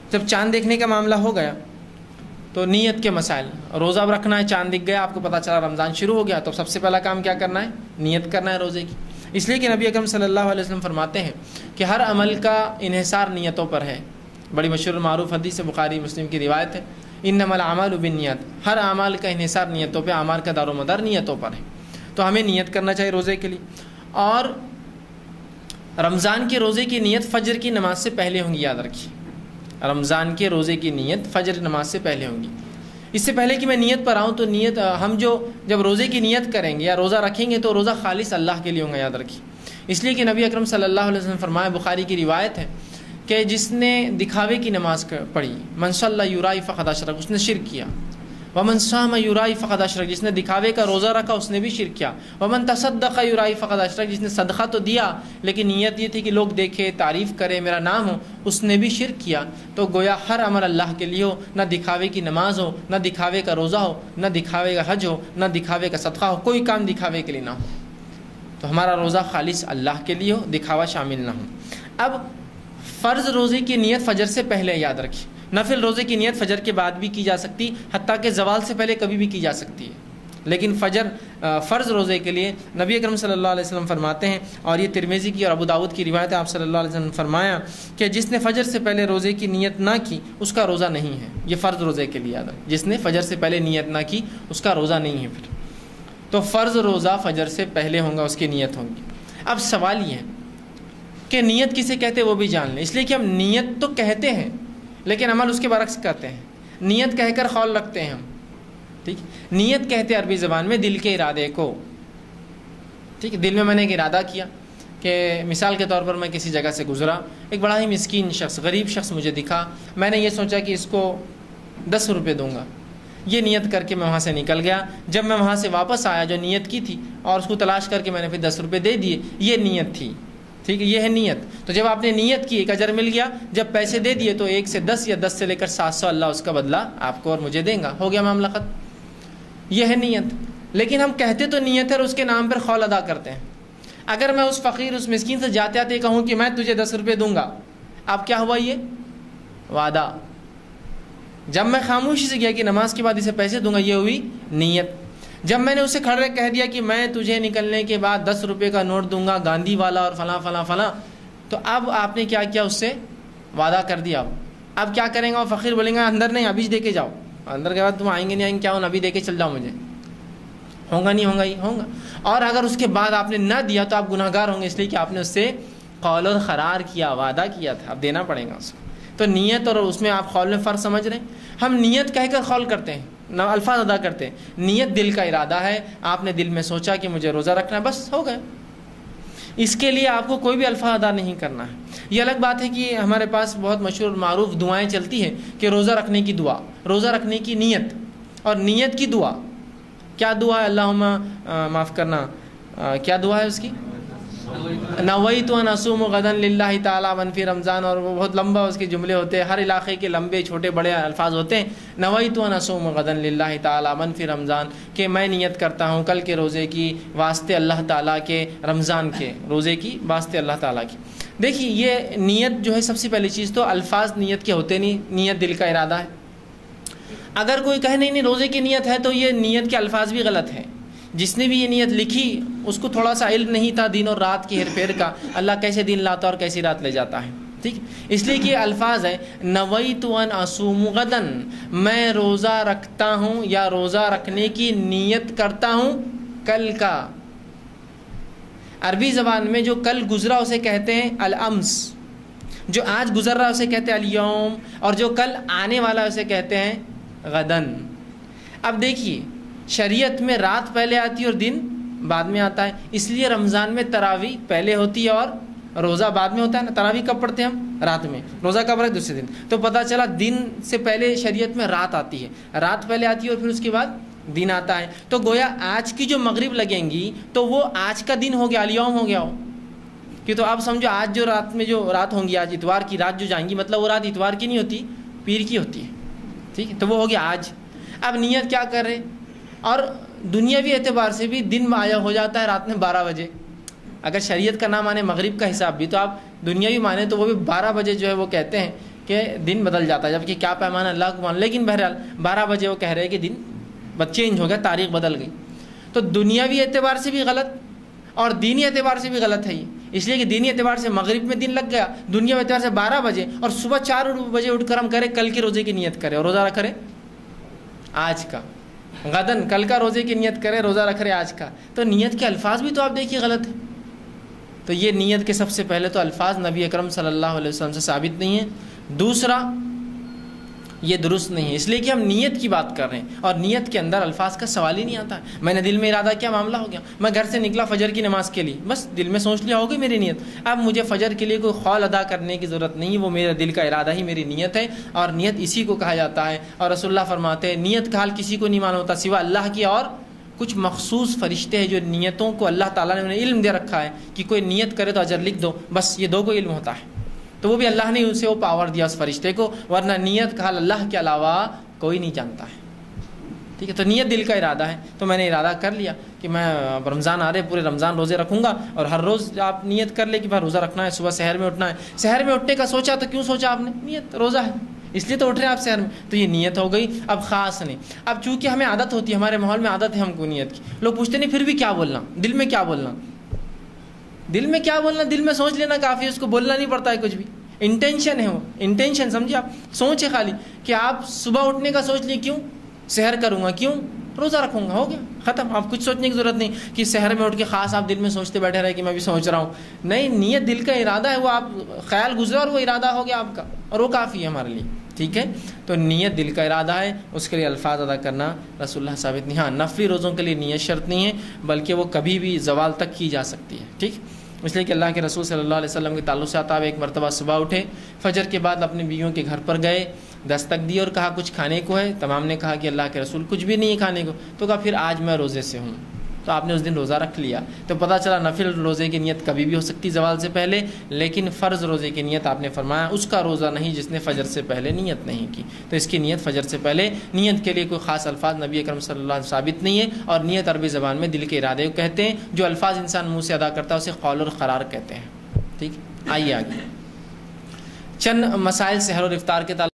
جب چاند دیکھنے کا معاملہ ہو گیا تو نیت کے مسائل، روزہ رکھنا ہے، چاند دکھ گیا، آپ کو پتہ چلا رمضان شروع ہو گیا، تو سب سے پہلا کام کیا کرنا ہے؟ نیت کرنا ہے روزے کی۔ اس لیے کہ نبی اکرم صلی اللہ علیہ وسلم فرماتے ہیں کہ ہر عمل کا انحصار نیتوں پر ہے۔ بڑی مشہور معروف حدیث بخاری مسلم کی روایت ہے، انما الاعمال بالنیات، ہر اعمال کا انحصار نیتوں پہ، اعمال کا دار و مدار نیتوں پر ہے۔ تو ہمیں نیت کرنا چاہیے روزے کے لیے، اور رمضان کے روزے کی نیت فجر کی نماز سے پہلے ہوں گی، یاد رکھیے، رمضان کے روزے کی نیت فجر نماز سے پہلے ہوں گی۔ اس سے پہلے کہ میں نیت پر آؤں تو نیت ہم جب روزے کی نیت کریں گے یا روزہ رکھیں گے تو روزہ خالص اللہ کے لیے ہوگا، یاد رکھیے۔ اس لیے کہ نبی اکرم صلی اللہ علیہ وسلم فرمایا، بخاری کی روایت ہے کہ جس نے دکھاوے کی نماز پڑھی، من صلی یرائی فقد اشرک، اس نے شرک کیا۔ ومن صام یرائی فقد اشرک، جس نے دکھاوے کا روزہ رکھا اس نے بھی شرک کیا۔ ومن تصدق یرائی فقد اشرک، جس نے صدقہ تو دیا لیکن نیت یہ تھی کہ لوگ دیکھے، تعریف کرے، میرا نام ہو، اس نے بھی شرک کیا۔ تو گویا ہر عمل اللہ کے لیے ہو، نہ دکھاوے کی نماز ہو، نہ دکھاوے کا روزہ ہو، نہ دکھاوے کا حج ہو، نہ دکھاوے کا صدقہ ہو، کوئی کام دکھاوے کے لیے نہ ہو، تو ہمارا روزہ خالص اللہ کے لیے ہو، دکھاوا شامل نہ ہو۔ اب فرض روزے کی نیت فجر سے پہلے، یاد رکھیے، نفل روزے کی نیت فجر کے بعد بھی کی جا سکتی، حتیٰ کہ زوال سے پہلے کبھی بھی کی جا سکتی ہے، لیکن فرض روزے کے لیے نبی اکرم صلی اللہ علیہ وسلم فرماتے ہیں، اور یہ ترمذی کی اور ابو داؤد کی روایت ہے، آپ صلی اللہ علیہ وسلم نے فرمایا کہ جس نے فجر سے پہلے روزے کی نیت نہ کی اس کا روزہ نہیں ہے۔ یہ فرض روزے کے لیے، یاد رکھیں، جس نے فجر سے پہلے نیت نہ کی اس کا روزہ نہیں ہے۔ پھر تو فرض روزہ فجر سے پہلے ہوگا، اس کی نیت ہوگی۔ اب سوال یہ ہے کہ نیت کسے کہتے ہیں وہ بھی جان لیں، اس لیے کہ ہم نیت تو کہتے ہیں لیکن عمل اس کے برعکس کرتے ہیں۔ نیت کہہ کر قول رکھتے ہیں ہم، ٹھیک، نیت کہتے ہیں عربی زبان میں دل کے ارادے کو، ٹھیک ہے، دل میں نے ایک ارادہ کیا کہ مثال کے طور پر میں کسی جگہ سے گزرا، ایک بڑا ہی مسکین شخص، غریب شخص مجھے دکھا، میں نے یہ سوچا کہ اس کو 10 روپے دوں گا، یہ نیت کر کے میں وہاں سے نکل گیا۔ جب میں وہاں سے واپس آیا جو نیت کی تھی اور اس کو تلاش کر کے میں نے پھر 10 روپے دے دیے، یہ نیت تھی، ٹھیک ہے، یہ ہے نیت۔ تو جب آپ نے نیت کی ایک اجر مل گیا، جب پیسے دے دیے تو 1 سے 10 یا 10 سے لے کر 700 اللہ اس کا بدلہ آپ کو اور مجھے دے گا، ہو گیا معاملہ ختم، یہ ہے نیت۔ لیکن ہم کہتے تو نیت ہے اور اس کے نام پر قول ادا کرتے ہیں۔ اگر میں اس فقیر، اس مسکین سے جاتے آتے کہوں کہ میں تجھے 10 روپے دوں گا، اب کیا ہوا؟ یہ وعدہ۔ جب میں خاموشی سے گیا کہ نماز کے بعد اسے پیسے دوں گا، یہ ہوئی نیت۔ جب میں نے اسے کھڑے کہہ دیا کہ میں تجھے نکلنے کے بعد 10 روپے کا نوٹ دوں گا، گاندھی والا اور فلاں فلاں فلاں، تو اب آپ نے کیا کیا؟ اس سے وعدہ کر دیا۔ اب کیا کریں گا؟ وہ فقیر بولیں گا اندر نہیں، ابھی دے کے جاؤ، اندر کے بعد تم آئیں گے نہیں آئیں گے، کیا ہونا، ابھی دے کے چل جاؤ مجھے، ہوگا نہیں ہوگا، یہ ہوگا۔ اور اگر اس کے بعد آپ نے نہ دیا تو آپ گناہ گار ہوں گے، اس لیے کہ آپ نے اس سے قول و قرار کیا، وعدہ کیا تھا، اب دینا پڑے گا اس کو۔ تو نیت اور اس میں آپ قول میں فرق سمجھ رہے ہیں؟ ہم نیت کہہ کر قول کرتے ہیں، الفاظ ادا کرتے ہیں۔ نیت دل کا ارادہ ہے، آپ نے دل میں سوچا کہ مجھے روزہ رکھنا ہے، بس ہو گیا، اس کے لیے آپ کو کوئی بھی الفاظ ادا نہیں کرنا ہے۔ یہ الگ بات ہے کہ ہمارے پاس بہت مشہور معروف دعائیں چلتی ہیں کہ روزہ رکھنے کی دعا، روزہ رکھنے کی نیت اور نیت کی دعا۔ کیا دعا ہے؟ اللہم معاف کرنا، کیا دعا ہے اس کی؟ نویت ان اصوم غدا للہ تعالی من فی رمضان، اور وہ بہت لمبا اس کے جملے ہوتے ہیں، ہر علاقے کے لمبے چھوٹے بڑے الفاظ ہوتے ہیں۔ نویت ان اصوم غدا للہ تعالی من فی رمضان، کہ میں نیت کرتا ہوں کل کے روزے کی واسطے اللہ تعالیٰ کے، رمضان کے روزے کی واسطے اللہ تعالیٰ کی۔ دیکھیے یہ نیت جو ہے، سب سے پہلی چیز تو الفاظ نیت کے ہوتے نہیں، نیت دل کا ارادہ ہے۔ اگر کوئی کہے نہیں روزے کی نیت ہے تو یہ نیت کے الفاظ بھی غلط ہیں۔ جس نے بھی یہ نیت لکھی اس کو تھوڑا سا علم نہیں تھا دین اور رات کی ہیر پھیر کا، اللہ کیسے دن لاتا اور کیسی رات لے جاتا ہے، ٹھیک، اس لیے کہ الفاظ ہے نویت ان اصوم غدا، میں روزہ رکھتا ہوں یا روزہ رکھنے کی نیت کرتا ہوں کل کا۔ عربی زبان میں جو کل گزرا اسے کہتے ہیں الامس، جو آج گزر رہا اسے کہتے ہیں الیوم، اور جو کل آنے والا اسے کہتے ہیں غدن۔ اب دیکھیے شریعت میں رات پہلے آتی ہے اور دن بعد میں آتا ہے، اس لیے رمضان میں تراویح پہلے ہوتی ہے اور روزہ بعد میں ہوتا ہے نا۔ تراویح کب پڑھتے ہیں ہم؟ رات میں، روزہ کب رکھتے؟ دوسرے دن۔ تو پتہ چلا دن سے پہلے شریعت میں رات آتی ہے، رات پہلے آتی ہے اور پھر اس کے بعد دن آتا ہے۔ تو گویا آج کی جو مغرب لگیں گی تو وہ آج کا دن ہو گیا، الیوم ہو گیا ہو، کہ تو آپ سمجھو آج جو رات میں جو رات ہوں گی، آج اتوار کی رات جو جائیں گی، مطلب وہ رات اتوار کی نہیں ہوتی، پیر کی ہوتی ہے، ٹھیک ہے، تو وہ ہو گیا آج۔ اب نیت کیا کر رہے؟ اور دنیاوی اعتبار سے بھی دن آیا ہو جاتا ہے رات میں 12 بجے، اگر شریعت کا نام مانے مغرب کا حساب بھی، تو آپ دنیاوی مانے تو وہ بھی 12 بجے جو ہے وہ کہتے ہیں کہ دن بدل جاتا ہے، جبکہ کیا پیمانہ اللہ کو مان. لیکن بہرحال 12 بجے وہ کہہ رہے کہ دن چینج ہو گیا، تاریخ بدل گئی. تو دنیاوی اعتبار سے بھی غلط اور دینی اعتبار سے بھی غلط ہے یہ. اس لیے کہ دینی اعتبار سے مغرب میں دن لگ گیا، دنیاوی اعتبار سے 12 بجے، اور صبح 4 بجے اٹھ کر ہم کریں کل کے روزے کی نیت کریں اور روزہ رکھ رہے آج کا، غدن کل کا روزے کی نیت کرے، روزہ رکھ رہے آج کا. تو نیت کے الفاظ بھی تو آپ دیکھیے غلط ہے. تو یہ نیت کے سب سے پہلے تو الفاظ نبی اکرم صلی اللہ علیہ وسلم سے ثابت نہیں ہیں. دوسرا یہ درست نہیں ہے، اس لیے کہ ہم نیت کی بات کر رہے ہیں اور نیت کے اندر الفاظ کا سوال ہی نہیں آتا ہے. میں نے دل میں ارادہ کیا، معاملہ ہو گیا. میں گھر سے نکلا فجر کی نماز کے لیے، بس دل میں سوچ لیا ہوگی میری نیت. اب مجھے فجر کے لیے کوئی قول ادا کرنے کی ضرورت نہیں، وہ میرا دل کا ارادہ ہی میری نیت ہے. اور نیت اسی کو کہا جاتا ہے. اور رسول اللہ فرماتے ہیں نیت کا حال کسی کو نہیں معلوم ہوتا سوا اللہ کی، اور کچھ مخصوص فرشتے ہیں جو نیتوں کو اللہ تعالیٰ نے انہیں علم دے رکھا ہے کہ کوئی نیت کرے تو اجر لکھ دو. بس یہ 2 کو علم ہوتا ہے. تو وہ بھی اللہ نے اسے وہ پاور دیا اس فرشتے کو، ورنہ نیت کا حال اللہ کے علاوہ کوئی نہیں جانتا ہے. ٹھیک ہے، تو نیت دل کا ارادہ ہے. تو میں نے ارادہ کر لیا کہ میں رمضان آ رہے پورے رمضان روزے رکھوں گا. اور ہر روز آپ نیت کر لے کہ بھائی روزہ رکھنا ہے، صبح سحر میں اٹھنا ہے. سحر میں اٹھنے کا سوچا تو کیوں سوچا آپ نے؟ نیت روزہ ہے اس لیے تو اٹھ رہے ہیں آپ سحر میں، تو یہ نیت ہو گئی. اب خاص نہیں. اب چونکہ ہمیں عادت ہوتی ہے، ہمارے ماحول میں عادت ہے ہم کو نیت کی. لوگ پوچھتے نہیں پھر بھی کیا بولنا، دل میں کیا بولنا. دل میں کیا بولنا، دل میں سوچ لینا کافی ہے، اس کو بولنا نہیں پڑتا ہے کچھ بھی. انٹینشن ہے وہ، انٹینشن سمجھے آپ، سوچ ہے خالی کہ آپ صبح اٹھنے کا سوچ لیے کیوں سحر کروں گا، کیوں روزہ رکھوں گا، ہو گیا ختم. آپ کچھ سوچنے کی ضرورت نہیں کہ سحر میں اٹھ کے خاص آپ دل میں سوچتے بیٹھے رہے کہ میں بھی سوچ رہا ہوں. نہیں، نیت دل کا ارادہ ہے، وہ آپ خیال گزرا اور وہ ارادہ ہو گیا آپ کا، اور وہ کافی ہے ہمارے لیے. ٹھیک ہے، تو نیت دل کا ارادہ ہے، اس کے لیے الفاظ ادا کرنا رسول اللہ ثابت نہیں. ہاں نفلی روزوں کے لیے نیت شرط نہیں ہے، بلکہ وہ کبھی بھی زوال تک کی جا سکتی ہے. ٹھیک، اس لیے کہ اللہ کے رسول صلی اللہ علیہ وسلم کے تعلق سے آتا ہے، ایک مرتبہ صبح اٹھے، فجر کے بعد اپنی بیویوں کے گھر پر گئے، دستک دی اور کہا کچھ کھانے کو ہے. تمام نے کہا کہ اللہ کے رسول کچھ بھی نہیں ہے کھانے کو. تو کہا پھر آج میں روزے سے ہوں. تو آپ نے اس دن روزہ رکھ لیا. تو پتہ چلا نفل روزے کی نیت کبھی بھی ہو سکتی زوال سے پہلے، لیکن فرض روزے کی نیت آپ نے فرمایا اس کا روزہ نہیں جس نے فجر سے پہلے نیت نہیں کی. تو اس کی نیت فجر سے پہلے. نیت کے لیے کوئی خاص الفاظ نبی اکرم صلی اللہ علیہ وسلم ثابت نہیں ہے. اور نیت عربی زبان میں دل کے ارادے کو کہتے ہیں. جو الفاظ انسان منہ سے ادا کرتا ہے اسے قول اور قرار کہتے ہیں. ٹھیک، آئیے آگے چند مسائل سحر اور افطار کے تعلق